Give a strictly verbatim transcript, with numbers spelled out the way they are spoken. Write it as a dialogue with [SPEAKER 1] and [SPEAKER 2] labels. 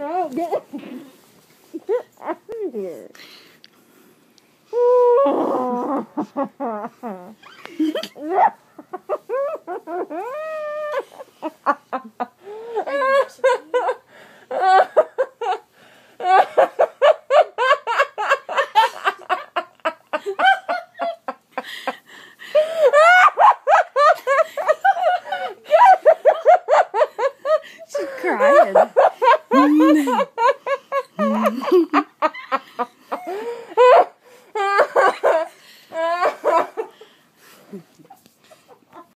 [SPEAKER 1] no, get, get out of here.
[SPEAKER 2] She's crying.